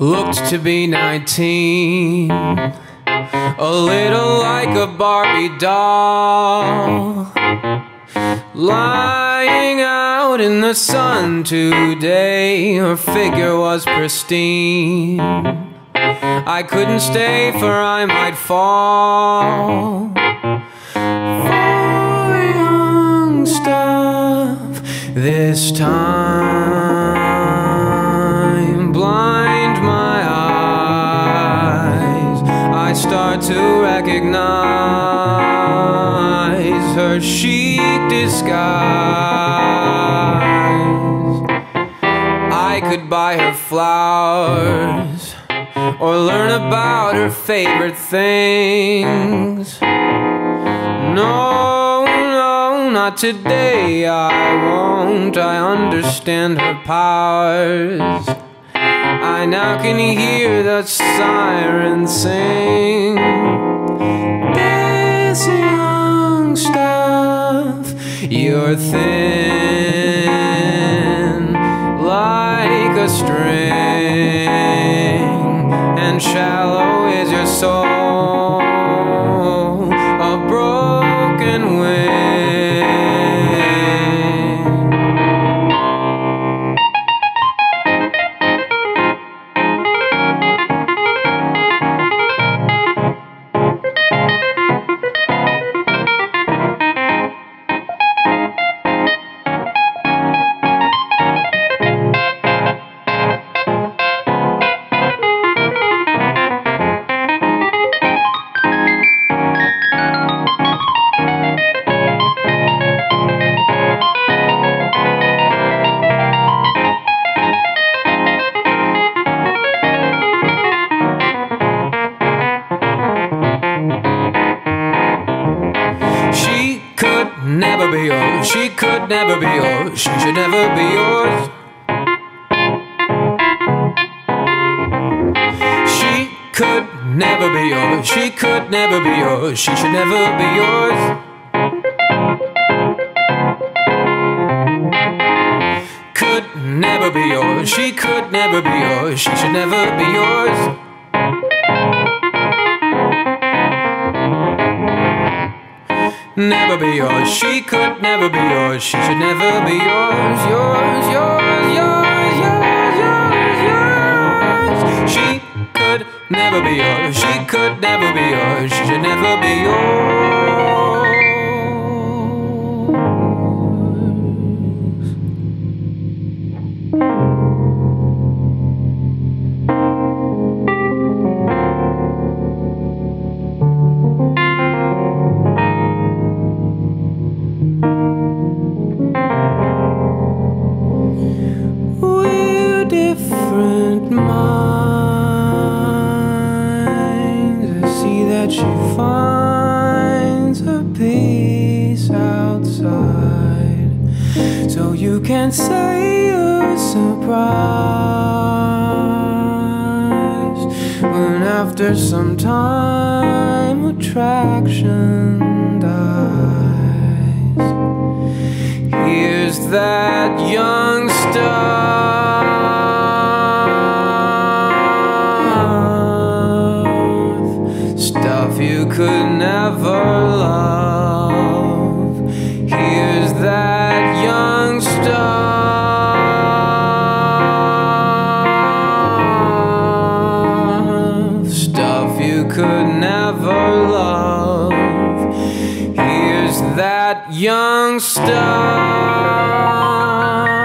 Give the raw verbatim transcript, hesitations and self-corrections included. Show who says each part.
Speaker 1: looked to be nineteen, a little like a Barbie doll, lying out in the sun today. Her figure was pristine. I couldn't stay, for I might fall for young stuff this time. Blind my eyes, I start to recognize her chic disguise. I could buy her flowers or learn about her favorite things. No, no, not today, I won't. I understand her powers. I now can hear the siren sing. This young stuff, you're thin like a string, and shallow is your soul, a broken wing. Never be yours, she could never be yours, she should never be yours. She could never be yours, she could never be yours, she should never be yours. Could never be yours, she could never be yours, she should never be yours. Never be yours, she could never be yours, she should never be yours, yours, yours, yours, yours, yours, yours. She could never be yours, she could never be yours, she should never be yours. Different minds, I see that she finds her peace outside, so you can say you're surprised when after some time attraction dies. Here's that young star, you could never love. Here's that young stuff, stuff you could never love. Here's that young stuff.